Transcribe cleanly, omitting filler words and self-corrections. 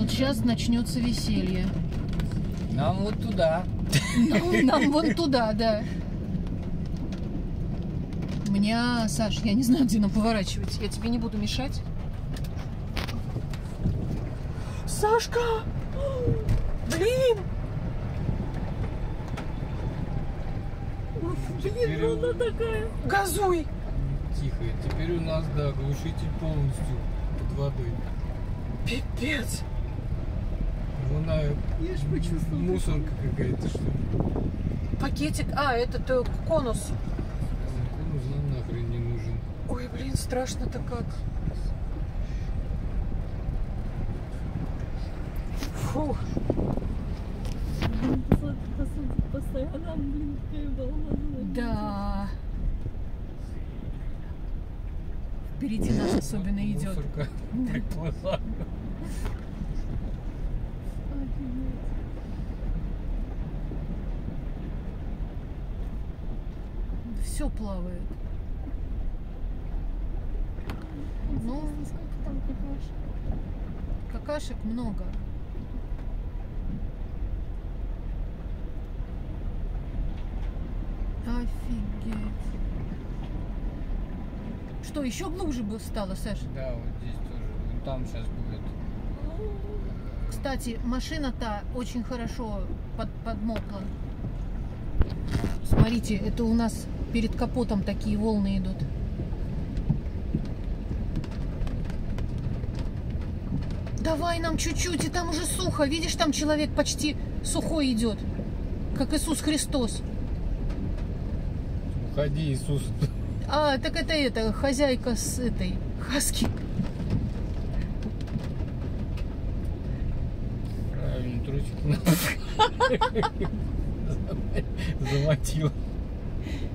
Вот сейчас начнется веселье. Нам вот туда. Нам вон туда, да. У меня, Саш, я не знаю, где нам поворачивать. Я тебе не буду мешать. Сашка! Блин! Блин, волна такая. Газуй! Тихо. Теперь у нас, да, глушитель полностью под водой. Пипец! Вона Я ж почувствовала. мусорка какая-то, что ли. Пакетик. А, этот конус. Конус нам нахрен не нужен. Ой, блин, страшно-то как. Фу. Постоянно, блин, какая волна. Да. Впереди нас особенно идет. Мусорка приплыла. Все плавает. Ну, Сколько там какашек? какашек много. Офигеть. Что, еще глубже бы стало, Саш? Да, вот здесь тоже. Вон там сейчас будет. Кстати, машина-то очень хорошо подмокла. Смотрите, это у нас перед капотом такие волны идут. Давай нам чуть-чуть, и там уже сухо. Видишь, там человек почти сухой идет, как Иисус Христос. Уходи, Иисус. А, так это хозяйка с этой хаски. Правильно, трусик замочил.